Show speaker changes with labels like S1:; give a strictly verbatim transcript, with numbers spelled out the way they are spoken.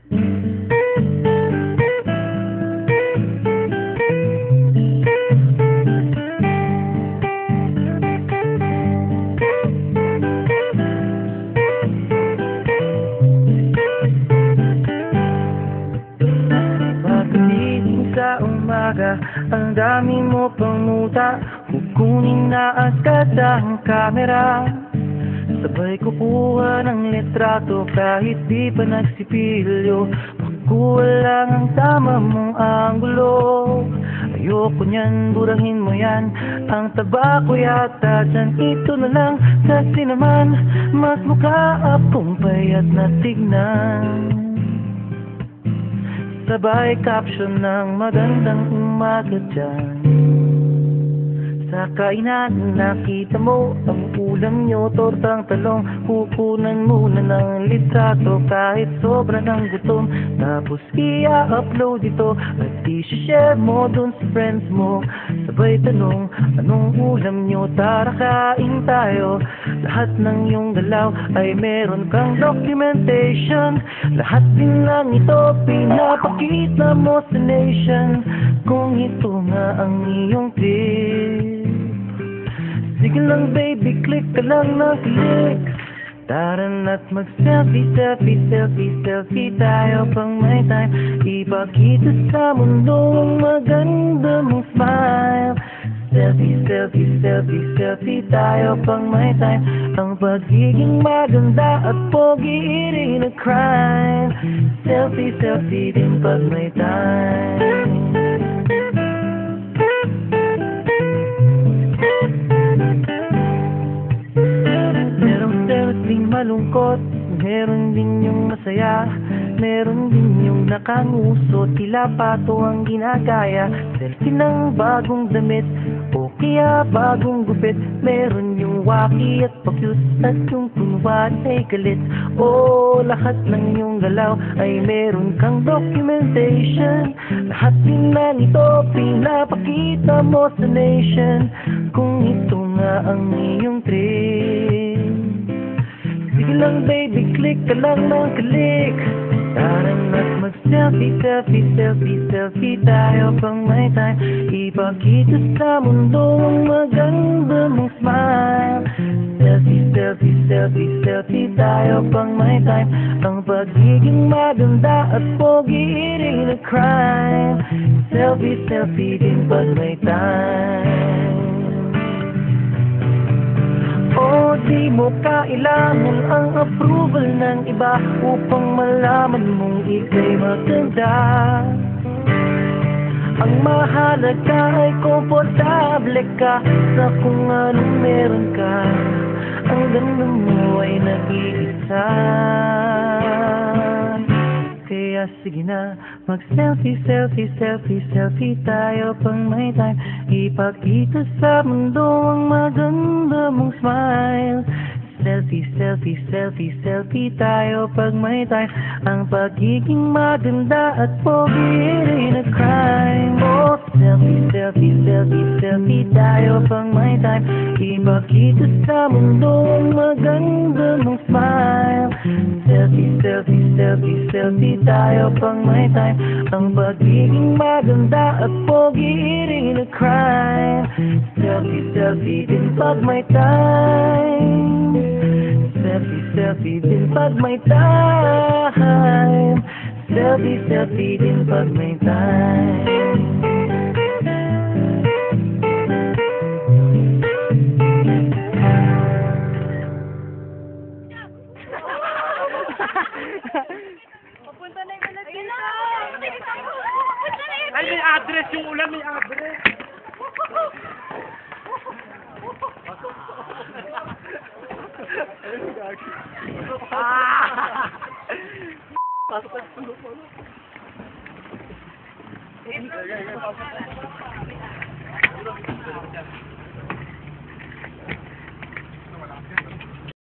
S1: Ang dami mo pang muta, kukunin na agad ang kamera. Sabay kukuha ng litrato kahit di pa nagsipilyo. Makuha lang ang tama mong anggulo. Ayoko niyan, burahin mo yan. Ang taba ko yata dyan, ito na lang. Kasi naman, mas mukha akong payat na tignan. Sabay caption ng magandang umaga dyan. Sa kainan nakita mo ang ulam nyo, tortang talong. Kukunan muna ng litrato kahit sobra ng gutom. Tapos i-upload ito at i-share mo dun sa friends mo. Sabay tanong, anong ulam nyo? Tara kain tayo. Lahat ng iyong galaw ay meron kang documentation. Lahat din lang ito pinapakita mo sa nation. Kung ito nga ang iyong tip, sige lang baby, click ka lang na click. Tara na't mag-selfie, selfie, selfie, selfie tayo pang may time. Ipakita sa mundo ang maganda mong smile. Selfie, selfie, selfie, selfie tayo pang may time. Ang pagiging maganda at pogi rin na crime. Selfie, selfie din pag may time. Malungkot, meron din yung masaya. Meron din yung nakanguso, tila pato ang ginagaya. Selfie ng bagong damit o kaya bagong gupit. Meron yung waki at pakyut at yung kunwari ay galit. O lahat ng yung galaw ay meron kang documentation. Lahat din na nito pinapakita mo sa nation. Kung ito nga ang iyong trip, sige lang baby, click ka lang ng click. Tara na't mag-selfie, selfie, selfie, selfie tayo pang may time. Ipakita sa mundo ang maganda mong smile. Selfie, selfie, selfie, selfie tayo pang may time. Ang pagiging maganda at pogi rin na crime. Selfie, selfie din pag may time. O di mo kailangan ang approval ng iba upang malaman mong ika'y maganda. Ang mahalaga ay komportable ka sa kung anong meron ka. Ang ganda mo ay nag-iisa. Kaya sige na, mag-selfie, selfie, selfie, selfie tayo pang may time. Ipakita sa mundo ang maganda mong smile. Selfie, selfie, selfie, selfie tayo pag may time. Ang pagiging maganda at pogi rin na crime. Oh, selfie, selfie, selfie, selfie tayo pang may time. Ipakita sa mundo ang maganda mong smile. Selfie, selfie, selfie, selfie tayo pang may time. Ang pagiging maganda at pogi rin na crime. Selfie, selfie din pag may time. Selfie, selfie din pag may time. Selfie, selfie din pag may time.
S2: Papunta na yung malagyan.
S3: Ay, may address yung ulan, may address. Ah! Pasok ka sa lupa.